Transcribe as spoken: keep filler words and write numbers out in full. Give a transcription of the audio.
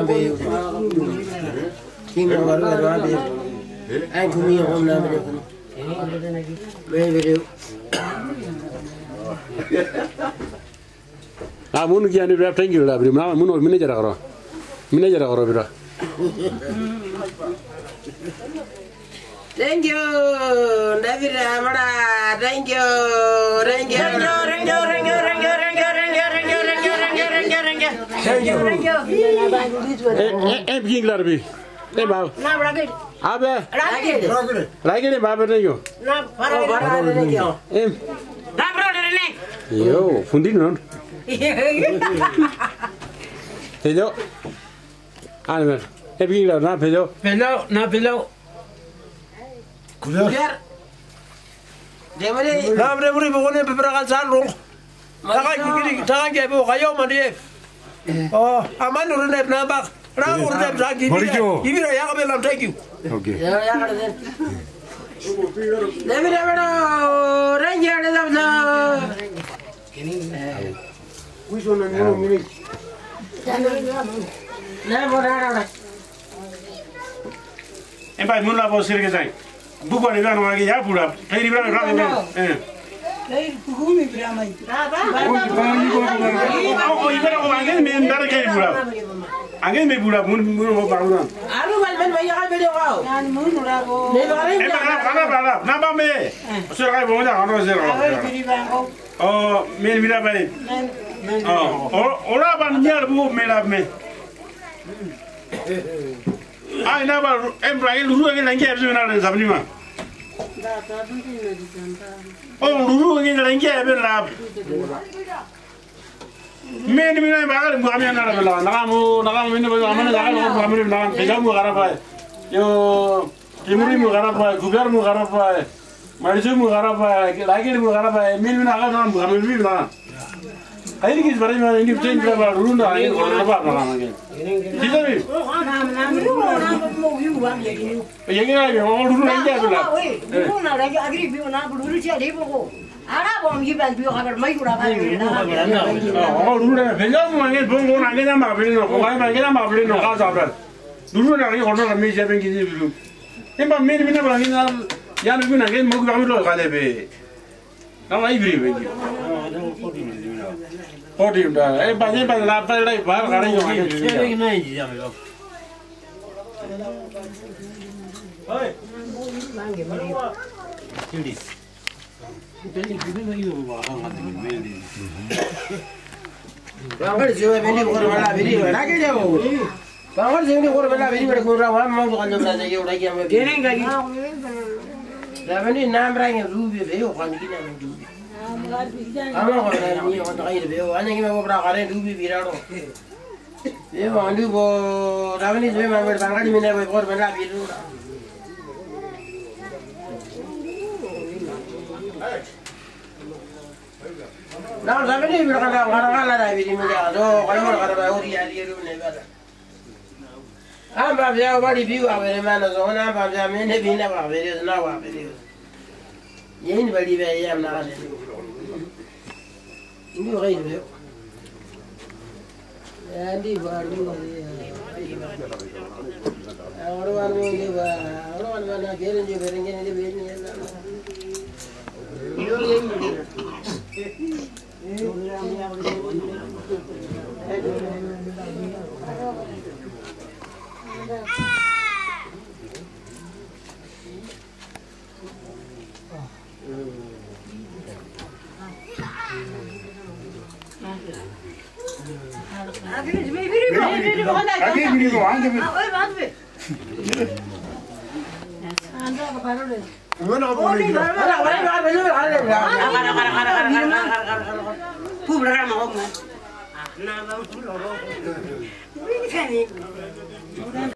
be. King of Water be. And to me, I'm not very good. Ah, mun kian ni berapa tinggi lah, beri mana mun mana cara karo, mana cara karo bira. Thank you, David Amara. Thank you, thank you, thank you, thank you, thank you, thank you, thank you, thank you, thank you, thank you, thank you, thank you, thank you, thank you, thank you. Eh, eh, begini lah beri. Eh, bau. Nah, beragam. Apa? Beragam. Lagi ni bapa thank you. Nah, beragam. thank you. Eh. Nah, beragam ni. Yo, fundin non. Hello. Ana, eh begini lah, na hello. Hello, na hello. Kuliah. Demare. Nah, mereka beri bukannya beberapa salung. Tangan gini, tangan dia bu, kayu mandi. Oh, aman urut dia nampak. Orang urut dia lagi. Ini yang kami lakukan, thank you. Okay. Ya, ya kan. Demare mana? Ranger ada apa? Which one are you? Nah, mana ada? Empat mula bos sirke say. Bukan ni kan orang lagi ya pula. Hari ni berapa berapa ni? Eh. Hey, kumi berapa ini? Oh, ibarat orang ni main dari kaya pula. Angin main pula, mun mun mau baru kan. Aduh, mana mana yang ada kau? Yang mana rago? Eh, mana mana mana? Nama me. Surat bawa dah, ano surat? Oh, main berapa ni? Oh, orang apa ni ada bu melap me. Ah, ini apa? Emperor lulu lagi lagi apa sih mana sabni mah? Oh, lulu lagi lagi apa lap? Main ni mana bagai muka mana ada bela? Nakamu, nakamu ini bagai mana nakamu muka mana nakam? Kerja muka apa? Yo, kimuri muka apa? Gugar muka apa? Marisu muka apa? Lagi muka apa? Main mana nakam nakam muka mana nakam? Hari ni sebenarnya mana ini change berapa lulu dah? Ini apa nakam lagi? Tidak ni. Yang ini lagi, orang lulu lagi apa bela? Lulu nak lagi agri biu nak lulu siapa dia pun. Ada bom jiban biu kabar mai kurang apa? Oh, lulu ni. Bela mu angin bom orang angin nama beli no. Orang angin nama beli no. Kau sabar. Lulu ni lagi orang kami siapa yang kini biu. Empat minit minit lagi na. Yang biu angin mau kami lo kade be. Nama ibri be. Podium dah. Eh, banyak banyak lapar lagi. Baru kali yang angin. Siapa yang naik jam itu? Hei. Jadi. Jadi kita ni itu orang mati mati. Bangor siapa beli orang mana beli? Lagi dia bu. Bangor siapa orang mana beli? Mereka orang mana mau bukan jumlah saja orang yang beli. Kering lagi. Dah ni nama orang yang rubi beli orang ni kita yang rubi. Kamu orang ni orang tak kaya beli. Anda ni mau berapa kali rubi biraro. Ye orang tu bo. Dah ni siapa mau berbangga di mana boleh orang mana biru. Nah, sampai ni bila kata orang orang ada biri muda, so kalau orang kata baru dia dia tu ni ber. Apa dia awak di biu awak mana so apa dia mana bina awak beri so awak beri. Ini beri beri yang nak ada. Ini orang ini. Jadi baru orang orang ni orang orang mana keren je keren je ni beri ni. Ini ini. Mana kau boleh? Pu berapa mau kan? Nah, baru dulu. Ini kan ni.